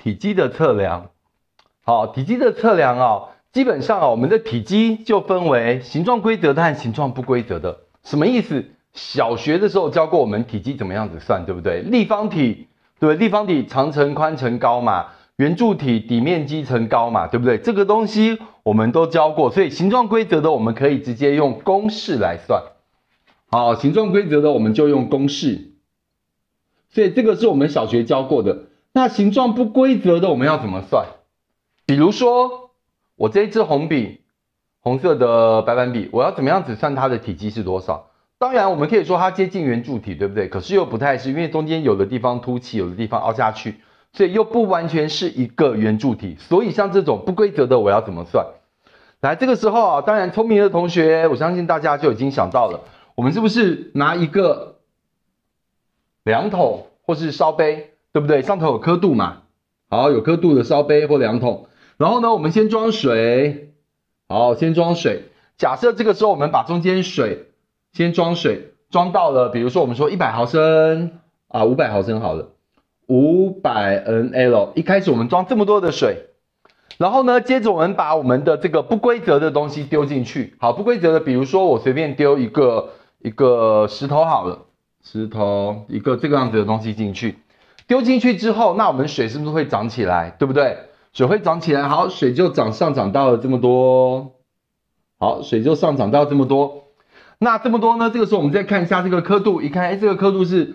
体积的测量。好，体积的测量啊，基本上啊，我们的体积就分为形状规则的和形状不规则的。什么意思？小学的时候教过我们体积怎么样子算，对不对？立方体，对，立方体长乘宽乘高嘛，圆柱体底面积乘高嘛，对不对？这个东西我们都教过，所以形状规则的我们可以直接用公式来算。好，形状规则的我们就用公式，所以这个是我们小学教过的。那形状不规则的我们要怎么算？比如说，我这一支红笔，红色的白板笔，我要怎么样子算它的体积是多少？当然，我们可以说它接近圆柱体，对不对？可是又不太是，因为中间有的地方凸起，有的地方凹下去，所以又不完全是一个圆柱体。所以像这种不规则的，我要怎么算？来，这个时候啊，当然聪明的同学，我相信大家就已经想到了，我们是不是拿一个量筒或是烧杯，对不对？上头有刻度嘛？好，有刻度的烧杯或量筒。然后呢，我们先装水，好，先装水。假设这个时候我们把中间水先装水，装到了，比如说我们说100毫升啊，500毫升好了，500 ml。一开始我们装这么多的水，然后呢，接着我们把我们的这个不规则的东西丢进去。好，不规则的，比如说我随便丢一个石头好了，石头一个这个样子的东西进去，丢进去之后，那我们水是不是会涨起来，对不对？水会涨起来，好，水就上涨到了这么多，好，水就上涨到这么多。那这么多呢？这个时候我们再看一下这个刻度，一看，哎，这个刻度是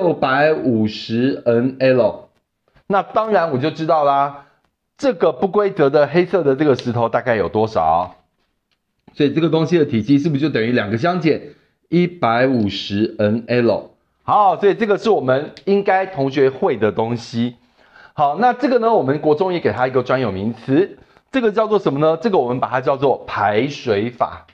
650 ml。那当然我就知道啦，这个不规则的黑色的这个石头大概有多少？所以这个东西的体积是不是就等于2个相减150 ml？ 好，所以这个是我们应该同学会的东西。好，那这个呢，我们国中也给它一个专有名词，这个叫做什么呢？这个我们把它叫做排水法。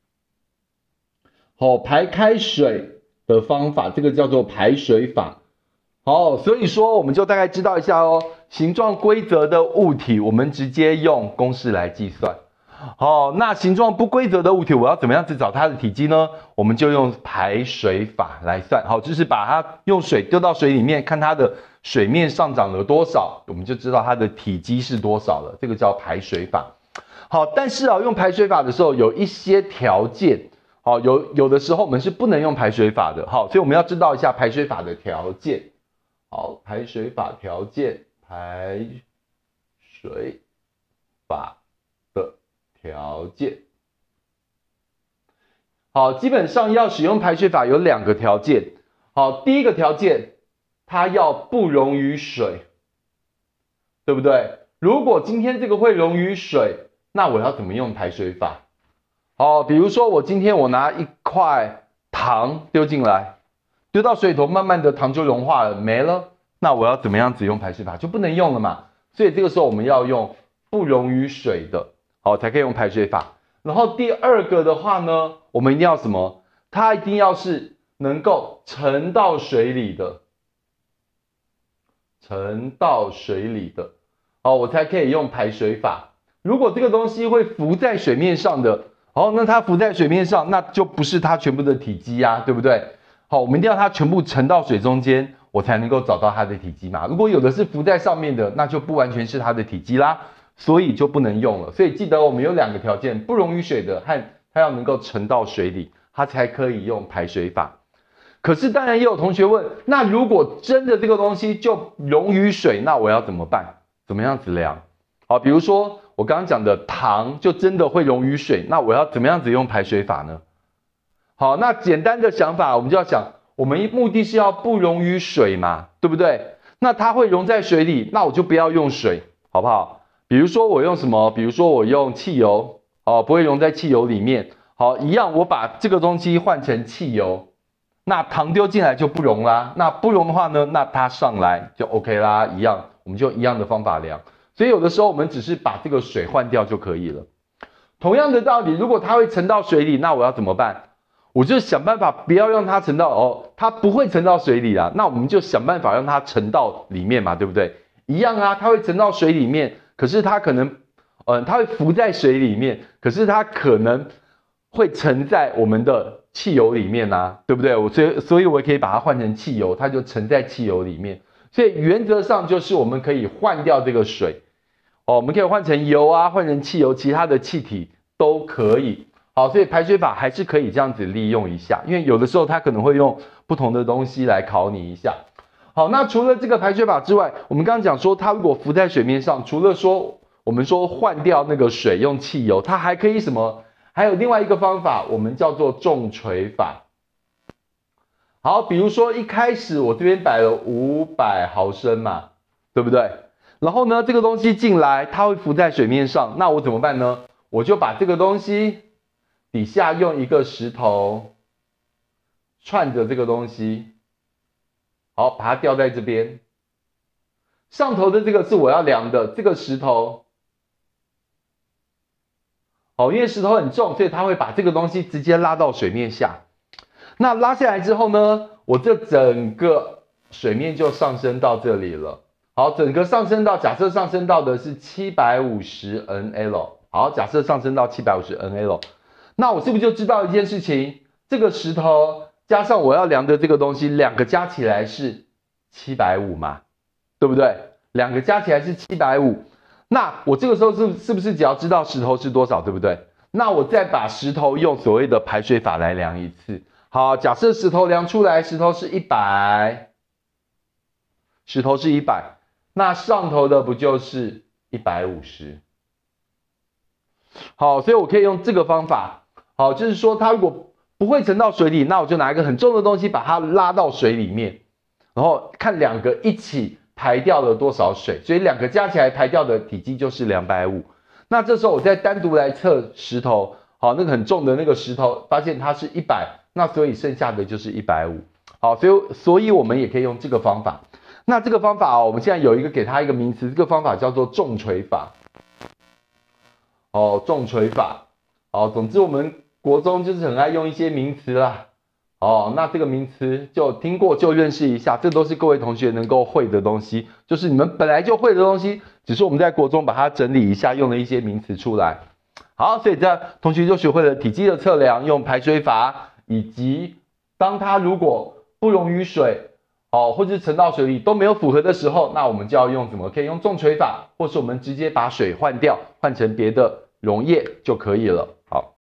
好，排开水的方法，这个叫做排水法。好，所以说我们就大概知道一下哦，形状规则的物体，我们直接用公式来计算。好，那形状不规则的物体，我要怎么样子找它的体积呢？我们就用排水法来算。好，就是把它用水丢到水里面，看它的水面上涨了多少，我们就知道它的体积是多少了。这个叫排水法。好，但是啊，用排水法的时候有一些条件。好，有的时候我们是不能用排水法的。好，所以我们要知道一下排水法的条件。好，排水法条件，排水法的条件。好，基本上要使用排水法有2个条件。好，第一个条件，它要不溶于水，对不对？如果今天这个会溶于水，那我要怎么用排水法？好，比如说我今天我拿一块糖丢进来，丢到水里头，慢慢的糖就融化了，没了。那我要怎么样子用排水法？就不能用了嘛。所以这个时候我们要用不溶于水的，好，才可以用排水法。然后第二个的话呢，我们一定要什么？它一定要是能够沉到水里的，沉到水里的，好，我才可以用排水法。如果这个东西会浮在水面上的，好，那它浮在水面上，那就不是它全部的体积啊，对不对？好，我们一定要它全部沉到水中间，我才能够找到它的体积嘛。如果有的是浮在上面的，那就不完全是它的体积啦，所以就不能用了。所以记得我们有2个条件，不溶于水的和它要能够沉到水里，它才可以用排水法。可是当然也有同学问，那如果真的这个东西就溶于水，那我要怎么办？怎么样子量？好，比如说我刚刚讲的糖就真的会溶于水，那我要怎么样子用排水法呢？好，那简单的想法，我们就要想，我们目的是要不溶于水嘛，对不对？那它会溶在水里，那我就不要用水，好不好？比如说我用什么？比如说我用汽油，哦，不会溶在汽油里面。好，一样，我把这个东西换成汽油，那糖丢进来就不溶啦。那不溶的话呢，那它上来就 OK 啦，一样，我们就一样的方法量。所以有的时候我们只是把这个水换掉就可以了。同样的道理，如果它会沉到水里，那我要怎么办？我就想办法不要让它沉到它不会沉到水里啦，那我们就想办法让它沉到里面嘛，对不对？一样啊，它会沉到水里面，可是它可能，它会浮在水里面，可是它可能会沉在我们的汽油里面啊，对不对？所以我可以把它换成汽油，它就沉在汽油里面。 所以原则上就是我们可以换掉这个水，我们可以换成油啊，换成汽油，其他的气体都可以。好，所以排水法还是可以这样子利用一下，因为有的时候它可能会用不同的东西来考你一下。好，那除了这个排水法之外，我们刚刚讲说它如果浮在水面上，除了说我们说换掉那个水用汽油，它还可以什么？还有另外一个方法，我们叫做重锤法。好，比如说一开始我这边摆了500毫升嘛，对不对？然后呢，这个东西进来，它会浮在水面上，那我怎么办呢？我就把这个东西底下用一个石头串着这个东西，好，把它吊在这边。上头的这个是我要量的，这个石头，好，因为石头很重，所以它会把这个东西直接拉到水面下。那拉下来之后呢，我这整个水面就上升到这里了。好，整个上升到，假设上升到的是750 NL。好，假设上升到750 NL， 那我是不是就知道一件事情？这个石头加上我要量的这个东西，两个加起来是750嘛，对不对？两个加起来是750。那我这个时候是不是只要知道石头是多少，对不对？那我再把石头用所谓的排水法来量一次。好，假设石头量出来，石头是100，石头是100，那上头的不就是150？好，所以我可以用这个方法。好，就是说它如果不会沉到水里，那我就拿一个很重的东西把它拉到水里面，然后看两个一起排掉了多少水，所以两个加起来排掉的体积就是250。那这时候我再单独来测石头，好，那个很重的那个石头，发现它是100，那所以剩下的就是150。好，所以我们也可以用这个方法。那这个方法我们现在有一个给它一个名词，这个方法叫做重锤法。哦，重锤法。哦，总之我们国中就是很爱用一些名词啦。哦，那这个名词就听过就认识一下，这都是各位同学能够会的东西，就是你们本来就会的东西，只是我们在国中把它整理一下，用了一些名词出来。好，所以这样同学就学会了体积的测量，用排水法，以及当它如果不溶于水，或者是沉到水里都没有符合的时候，那我们就要用什么？可以用重锤法，或是我们直接把水换掉，换成别的溶液就可以了。好。